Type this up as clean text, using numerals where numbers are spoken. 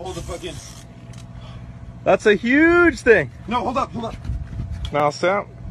hold the fucking. That's a huge thing. No, hold up, hold up. Now, Sam.